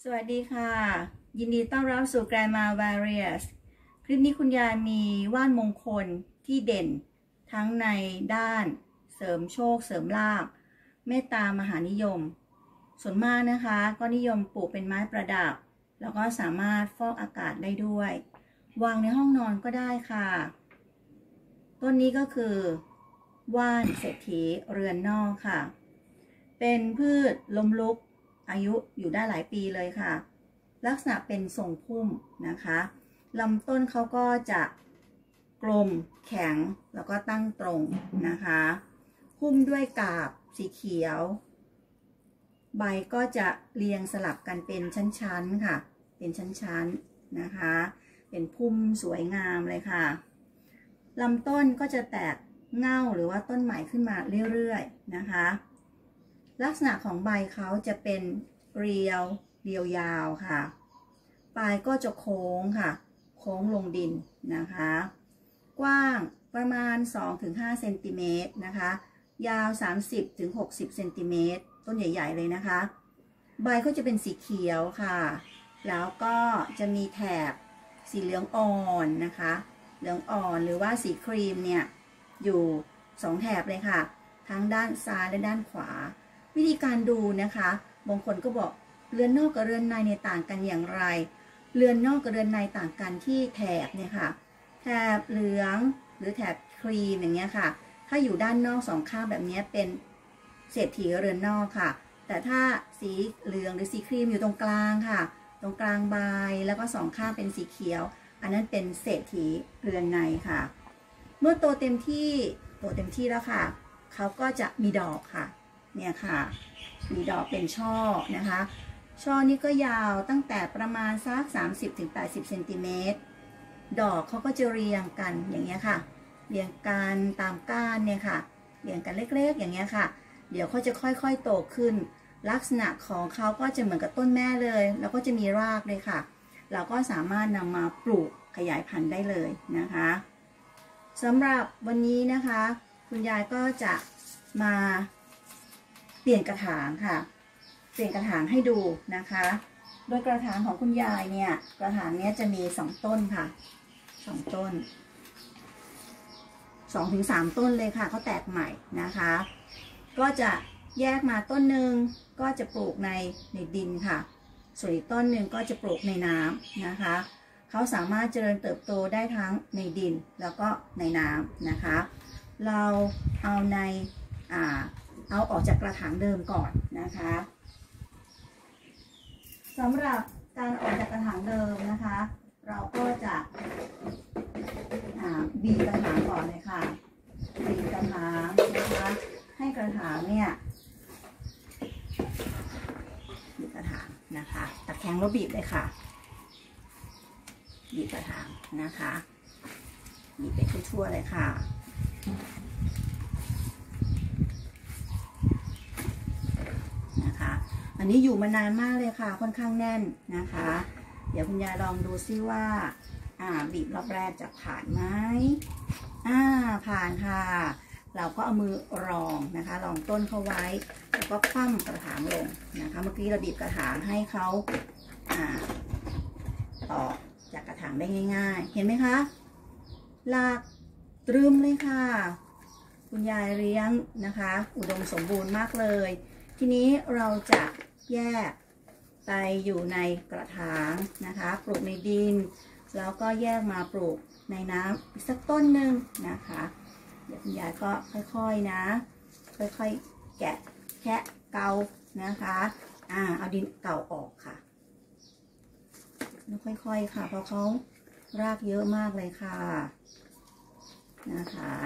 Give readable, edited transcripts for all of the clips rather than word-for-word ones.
สวัสดีค่ะยินดีต้อนรับสู่ Grandma Various คลิปนี้คุณยายมีว่านมงคลที่เด่นทั้งในด้านเสริมโชคเสริมลาภเมตตามหานิยมส่วนมากนะคะก็นิยมปลูกเป็นไม้ประดับแล้วก็สามารถฟอกอากาศได้ด้วยวางในห้องนอนก็ได้ค่ะต้นนี้ก็คือว่านเศรษฐีเรือนนอกค่ะเป็นพืชล้มลุกอายุอยู่ได้หลายปีเลยค่ะลักษณะเป็นทรงพุ่มนะคะลำต้นเขาก็จะกลมแข็งแล้วก็ตั้งตรงนะคะหุ้มด้วยกาบสีเขียวใบก็จะเรียงสลับกันเป็นชั้นๆค่ะเป็นชั้นๆนะคะเป็นพุ่มสวยงามเลยค่ะลำต้นก็จะแตกเง่าหรือว่าต้นใหม่ขึ้นมาเรื่อยๆนะคะลักษณะของใบเขาจะเป็นเรียวยาวค่ะปลายก็จะโค้งค่ะโค้งลงดินนะคะกว้างประมาณ 2-5 เซนติเมตรนะคะยาว 30-60 เซนติเมตรต้นใหญ่ๆเลยนะคะใบก็จะเป็นสีเขียวค่ะแล้วก็จะมีแถบสีเหลืองอ่อนนะคะเหลืองอ่อนหรือว่าสีครีมเนี่ยอยู่2แถบเลยค่ะทั้งด้านซ้ายและด้านขวาวิธีการดูนะคะบางคนก็บอกเรือนนอกกับเรือนในเนี่ยต่างกันอย่างไรเรือนนอกกับเรือนในต่างกันที่แถบเนี่ยค่ะแถบเหลืองหรือแถบครีมอย่างเงี้ยค่ะถ้าอยู่ด้านนอก2ข้างแบบนี้เป็นเศรษฐีเรือนนอกค่ะแต่ถ้าสีเหลืองหรือสีครีมอยู่ตรงกลางค่ะตรงกลางใบแล้วก็2ข้างเป็นสีเขียวอันนั้นเป็นเศรษฐีเรือนในค่ะเมื่อโตเต็มที่แล้วค่ะเขาก็จะมีดอกค่ะเนี่ยค่ะมีดอกเป็นช่อนะคะช่อนี้ก็ยาวตั้งแต่ประมาณสัก 30-80 เซนติเมตรดอกเขาก็จะเรียงกันอย่างเงี้ยค่ะเรียงกันตามก้านเนี่ยค่ะเรียงกันเล็กๆอย่างเงี้ยค่ะเดี๋ยวเขาจะค่อยๆโตขึ้นลักษณะของเขาก็จะเหมือนกับต้นแม่เลยแล้วก็จะมีรากเลยค่ะเราก็สามารถนำมาปลูกขยายพันธุ์ได้เลยนะคะสำหรับวันนี้นะคะคุณยายก็จะมาเปลี่ยนกระถางค่ะเปลี่ยนกระถางให้ดูนะคะโดยกระถางของคุณยายเนี่ยกระถางนี้จะมี2ต้นค่ะ2ต้น2-3 ต้นเลยค่ะเขาแตกใหม่นะคะก็จะแยกมาต้นหนึ่งก็จะปลูกในดินค่ะส่วนอีกต้นหนึ่งก็จะปลูกในน้ำนะคะเขาสามารถเจริญเติบโตได้ทั้งในดินแล้วก็ในน้ำนะคะเราเอาออกจากกระถางเดิมก่อนนะคะสำหรับการออกจากกระถางเดิมนะคะเราก็จะบีบกระถางก่อนเลยค่ะบีบกระถางนะคะให้กระถางเนี่ยบีบกระถางนะคะตะแคงแล้วบีบเลยค่ะบีบกระถางนะคะบีบไปทั่วๆเลยค่ะอันนี้อยู่มานานมากเลยค่ะค่อนข้างแน่นนะคะเดี๋ยวคุณยายลองดูซิว่าบีบรอบแรกจะผ่านไหมผ่านค่ะเราก็เอามือรองนะคะรองต้นเขาไว้แล้วก็คว่ำกระถางลงนะคะเมื่อกี้เราบีบกระถางให้เขาต่อจากกระถางได้ง่ายๆเห็นไหมคะลากตรึมเลยค่ะคุณยายเลี้ยงนะคะอุดมสมบูรณ์มากเลยทีนี้เราจะแยกไปอยู่ในกระถางนะคะปลูกในดินแล้วก็แยกมาปลูกในน้ำอีกสักต้นหนึ่งนะคะเดี๋ยวคุณยายก็ค่อยๆนะค่อยๆแคะเกานะคะเอาดินเก่าออกค่ะแล้วค่อยๆค่ะเพราะเขารากเยอะมากเลยค่ะนะคะ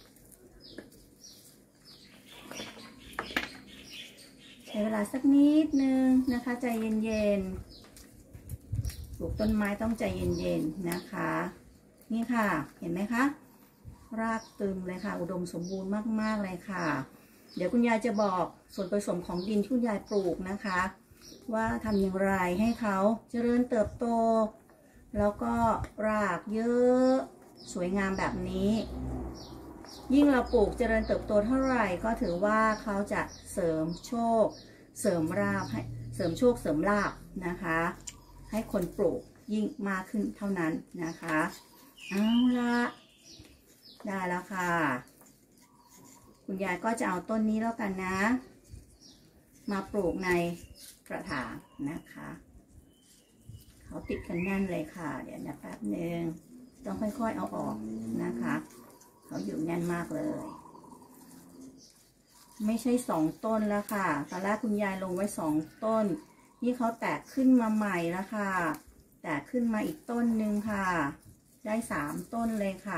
ใช้เวลาสักนิดนึงนะคะใจเย็นๆปลูกต้นไม้ต้องใจเย็นๆนะคะนี่ค่ะเห็นไหมคะรากตึงเลยค่ะอุดมสมบูรณ์มากๆเลยค่ะเดี๋ยวคุณยายจะบอกส่วนผสมของดินที่คุณยายปลูกนะคะว่าทำอย่างไรให้เขาเจริญเติบโตแล้วก็รากเยอะสวยงามแบบนี้ยิ่งเราปลูกเจริญเติบโตเท่าไหร่ก็ถือว่าเขาจะเสริมโชคเสริมลาภให้เสริมโชคเสริมลาภนะคะให้คนปลูกยิ่งมากขึ้นเท่านั้นนะคะเอาละได้แล้วค่ะคุณยายก็จะเอาต้นนี้แล้วกันนะมาปลูกในกระถางนะคะเขาติดกันแน่นเลยค่ะเดี๋ยวนะแป๊บนึงต้องค่อยๆเอาออกนะคะเขาอยู่แน่นมากเลยไม่ใช่2 ต้นแล้วค่ะตอนแรกคุณยายลงไว้2 ต้นนี่เขาแตกขึ้นมาใหม่แล้วค่ะแตกขึ้นมาอีกต้นหนึ่งค่ะได้3 ต้นเลยค่ะ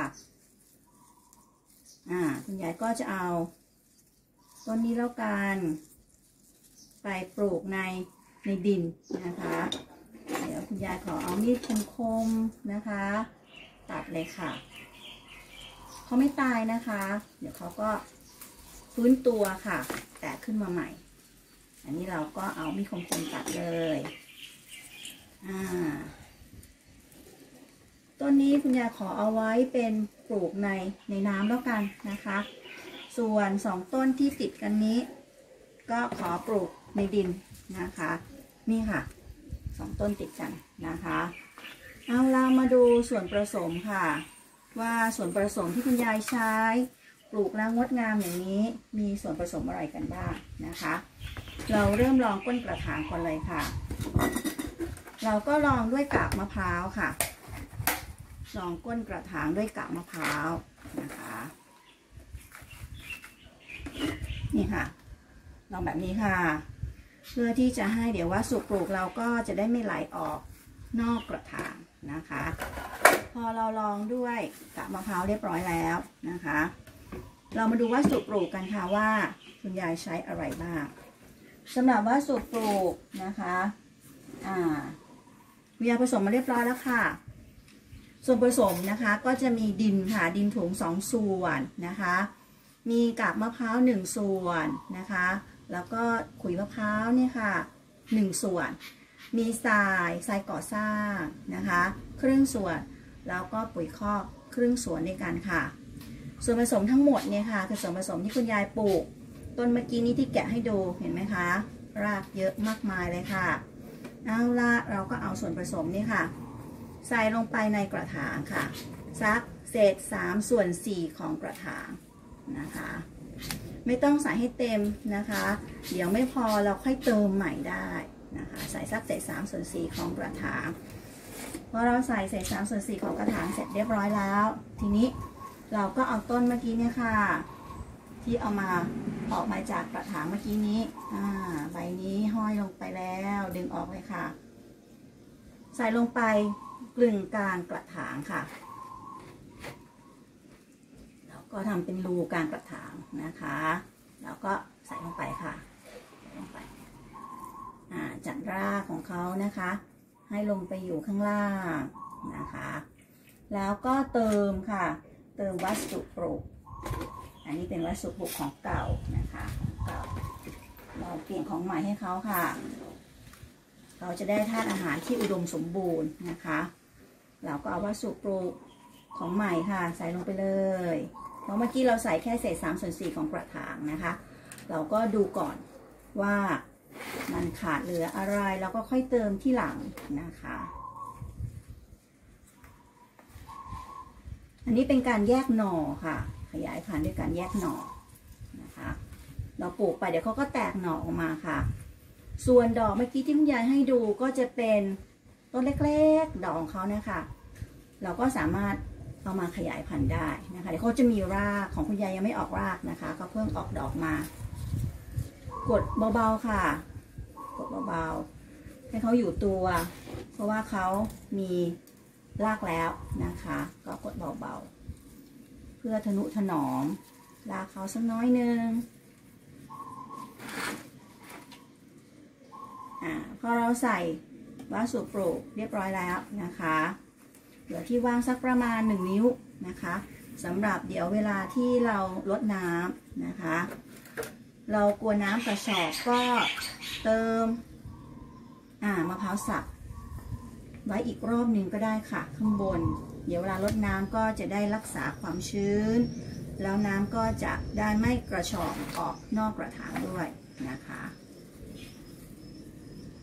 คุณยายก็จะเอาต้นนี้แล้วกันไปปลูกในดินนะคะเดี๋ยวคุณยายขอเอามีดคมๆนะคะตัดเลยค่ะเขาไม่ตายนะคะเดี๋ยวเขาก็ฟื้นตัวค่ะแตกขึ้นมาใหม่อันนี้เราก็เอามีดคมๆตัดเลยต้นนี้คุณยายขอเอาไว้เป็นปลูกในน้ำแล้วกันนะคะส่วน2 ต้นที่ติดกันนี้ก็ขอปลูกในดินนะคะนี่ค่ะ2 ต้นติดกันนะคะเอาเรามาดูส่วนผสมค่ะว่าส่วนผสมที่คุณยายใช้ปลูกแล้วงดงามอย่างนี้มีส่วนผสมอะไรกันบ้างนะคะเราเริ่มลองก้นกระถางก่อนเลยค่ะเราก็ลองด้วยกากมะพร้าวค่ะลองก้นกระถางด้วยกากมะพร้าวนะคะนี่ค่ะลองแบบนี้ค่ะเพื่อที่จะให้เดี๋ยววัสดุปลูกเราก็จะได้ไม่ไหลออกนอกกระถางนะคะพอเราลองด้วยกากมะพร้าวเรียบร้อยแล้วนะคะเรามาดูวัสดุปลูกกันค่ะว่าคุณยายใช้อะไรบ้างสำหรับวัสดุปลูกนะคะคุณยายผสมมาเรียบร้อยแล้วค่ะส่วนผสมนะคะก็จะมีดินค่ะดินถุง2 ส่วนนะคะมีกากมะพร้าว1 ส่วนนะคะแล้วก็ขุยมะพร้าวเนี่ยค่ะ1 ส่วนมีทรายก่อสร้างนะคะครึ่งส่วนแล้วก็ปุ๋ยคอกครึ่งส่วนในการค่ะส่วนผสมทั้งหมดเนี่ยค่ะคือส่วนผสมที่คุณยายปลูกต้นเมื่อกี้นี้ที่แกะให้ดูเห็นไหมคะรากเยอะมากมายเลยค่ะเอาละเราก็เอาส่วนผสมนี่ค่ะใส่ลงไปในกระถางค่ะสักเศษ3/4ของกระถางนะคะไม่ต้องใส่ให้เต็มนะคะเดี๋ยวไม่พอเราค่อยเติมใหม่ได้นะคะใส่สักเศษ3/4ของกระถางพอเราใส่เศษ3/4ของกระถางเสร็จเรียบร้อยแล้วทีนี้เราก็เอาต้นเมื่อกี้เนี่ยค่ะที่เอามาออกมาจากกระถางเมื่อกี้นี้ใบนี้ห้อยลงไปแล้วดึงออกเลยค่ะใส่ลงไปกลึงกลางกระถางค่ะแล้วก็ทำเป็นรูกลางกระถางนะคะแล้วก็ใส่ลงไปค่ะใส่ลงไปจัดรากของเขานะคะให้ลงไปอยู่ข้างล่างนะคะแล้วก็เติมค่ะเติมวัสดุปลูกอันนี้เป็นวัสดุปลูกของเก่านะคะของเก่าเราเปลี่ยนของใหม่ให้เขาค่ะเราจะได้ธาตุอาหารที่อุดมสมบูรณ์นะคะเราก็เอาวัสดุปลูกของใหม่ค่ะใส่ลงไปเลยเพราะเมื่อกี้เราใส่แค่เศษ3/4ของกระถางนะคะเราก็ดูก่อนว่ามันขาดเหลืออะไรแล้วก็ค่อยเติมที่หลังนะคะอันนี้เป็นการแยกหน่อค่ะขยายพันธุ์ด้วยการแยกหน่อนะคะเราปลูกไปเดี๋ยวเขาก็แตกหน่อออกมาค่ะส่วนดอกเมื่อกี้ที่คุณยายให้ดูก็จะเป็นต้นเล็กๆดอกของเขาเนี่ยค่ะเราก็สามารถเอามาขยายพันธุ์ได้นะคะเดี๋ยวเขาจะมีรากของคุณยายยังไม่ออกรากนะคะก็เพิ่งออกดอกมากดเบาๆค่ะกดเบาๆให้เขาอยู่ตัวเพราะว่าเขามีรากแล้วนะคะก็กดเบาๆเพื่อทนุถนอมรากเขาสักน้อยนึงพอเราใส่วัสดุปลูกเรียบร้อยแล้วนะคะเหลือที่ว่างสักประมาณ1 นิ้วนะคะสำหรับเดี๋ยวเวลาที่เราลดน้ำนะคะเรากลัวน้ำกระชอกก็เติมมะพร้าวสับไว้อีกรอบหนึ่งก็ได้ค่ะข้างบนเดี๋ยวเวลาลดน้ำก็จะได้รักษาความชื้นแล้วน้ำก็จะได้ไม่กระชอกออกนอกกระถางด้วยนะคะ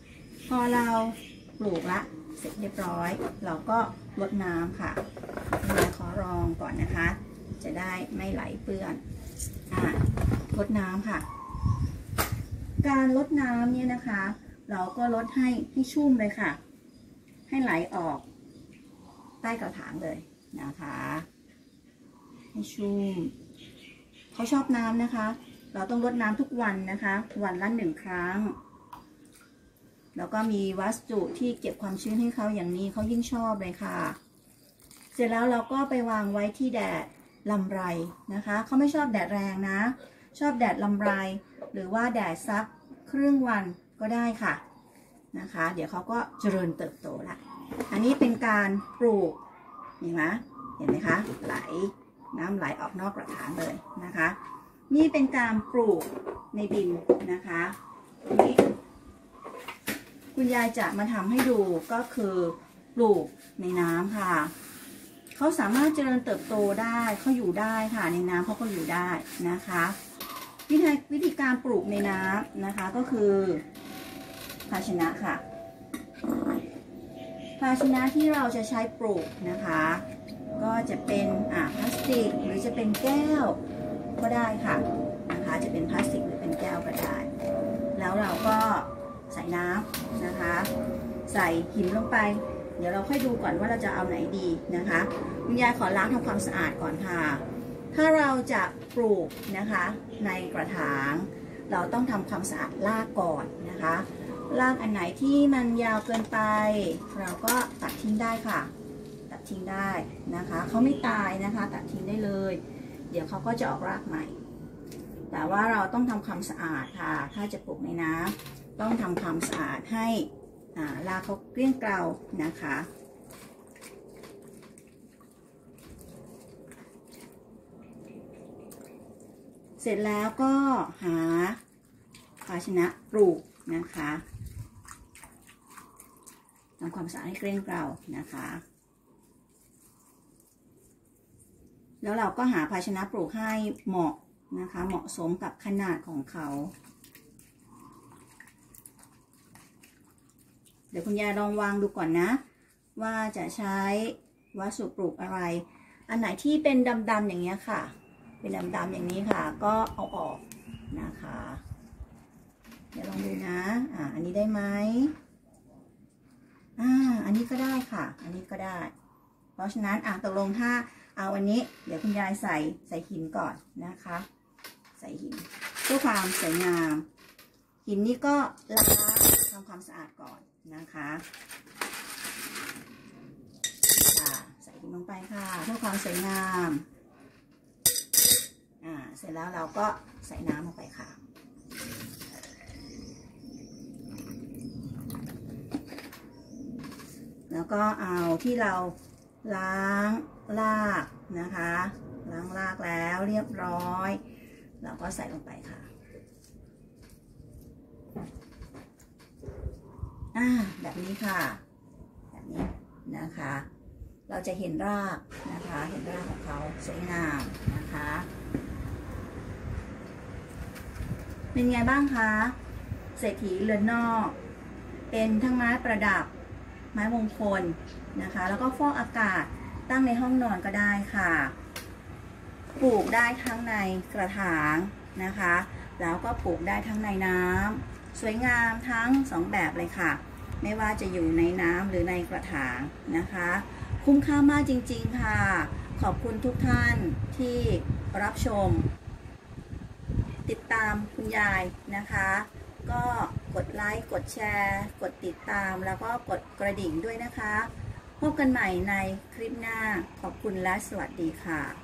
พอเราปลูกละเสร็จเรียบร้อยเราก็รดน้ำค่ะขอรองก่อนนะคะ จะได้ไม่ไหลเปื้อนรดน้ำค่ะการรดน้ำเนี่ยนะคะเราก็ลดให้ชุ่มเลยค่ะให้ไหลออกใต้กระถางเลยนะคะให้ชุ่มเขาชอบน้ำนะคะเราต้องรดน้ำทุกวันนะคะวันละ1 ครั้งแล้วก็มีวัสดุที่เก็บความชื้นให้เขาอย่างนี้เขายิ่งชอบเลยค่ะเสร็จแล้วเราก็ไปวางไว้ที่แดดลำไรนะคะเขาไม่ชอบแดดแรงนะชอบแดดลำไรหรือว่าแดดสักครึ่งวันก็ได้ค่ะนะคะเดี๋ยวเขาก็เจริญเติบโตละอันนี้เป็นการปลูกเห็นไหมคะไหลน้ำไหลออกนอกกระถางเลยนะคะนี่เป็นการปลูกในดินนะคะนี่คุณยายจะมาทำให้ดูก็คือปลูกในน้ำค่ะเขาสามารถเจริญเติบโตได้เขาอยู่ได้ค่ะในน้ำเขาก็อยู่ได้นะคะวิธีการปลูกในน้ำนะคะก็คือภาชนะค่ะภาชนะที่เราจะใช้ปลูกนะคะก็จะเป็นพลาสติกหรือจะเป็นแก้วก็ได้ค่ะนะคะจะเป็นพลาสติกหรือเป็นแก้วก็ได้แล้วเราก็ใส่น้ำนะคะใส่หินลงไปเดี๋ยวเราค่อยดูก่อนว่าเราจะเอาไหนดีนะคะคุณยายขอล้างทำความสะอาดก่อนค่ะถ้าเราจะปลูกนะคะในกระถางเราต้องทำความสะอาดรากก่อนนะคะรากอันไหนที่มันยาวเกินไปเราก็ตัดทิ้งได้ค่ะตัดทิ้งได้นะคะเขาไม่ตายนะคะตัดทิ้งได้เลยเดี๋ยวเขาก็จะออกรากใหม่แต่ว่าเราต้องทำความสะอาดค่ะถ้าจะปลูกในน้ำต้องทำความสะอาดให้รากเขาเกลี้ยงเกลานะคะเสร็จแล้วก็หาภาชนะปลูกนะคะทำความสะอาดให้เกลี้ยงเกลานะคะแล้วเราก็หาภาชนะปลูกให้เหมาะนะคะเหมาะสมกับขนาดของเขาเดี๋ยวคุณยายลองวางดูก่อนนะว่าจะใช้วัสดุปลูกอะไรอันไหนที่เป็นดำๆอย่างเงี้ยค่ะเป็นดำๆอย่างนี้ค่ะก็เอาออกนะคะเดี๋ยวลองดูนะอันนี้ได้ไหมอันนี้ก็ได้ค่ะอันนี้ก็ได้เพราะฉะนั้นตกลงถ้าเอาอันนี้เดี๋ยวคุณยายใส่หินก่อนนะคะใส่หินเพื่อความสวยงามหินนี้ก็ล้างทำความสะอาดก่อนนะคะใส่หินลงไปค่ะเพื่อความสวยงามเสร็จแล้วเราก็ใส่น้ำลงไปค่ะแล้วก็เอาที่เราล้างรากนะคะล้างรากแล้วเรียบร้อยเราก็ใส่ลงไปค่ะแบบนี้ค่ะแบบนี้นะคะเราจะเห็นรากนะคะเห็นรากของเขาสวยงามนะคะเป็นไงบ้างคะเศรษฐีเรือนนอกเป็นทั้งไม้ประดับไม้มงคลนะคะแล้วก็ฟอกอากาศตั้งในห้องนอนก็ได้ค่ะปลูกได้ทั้งในกระถางนะคะแล้วก็ปลูกได้ทั้งในน้ำสวยงามทั้ง2แบบเลยค่ะไม่ว่าจะอยู่ในน้ำหรือในกระถางนะคะคุ้มค่ามากจริงๆค่ะขอบคุณทุกท่านที่รับชมติดตามคุณยายนะคะก็กดไลค์กดแชร์กดติดตามแล้วก็กดกระดิ่งด้วยนะคะพบกันใหม่ในคลิปหน้าขอบคุณและสวัสดีค่ะ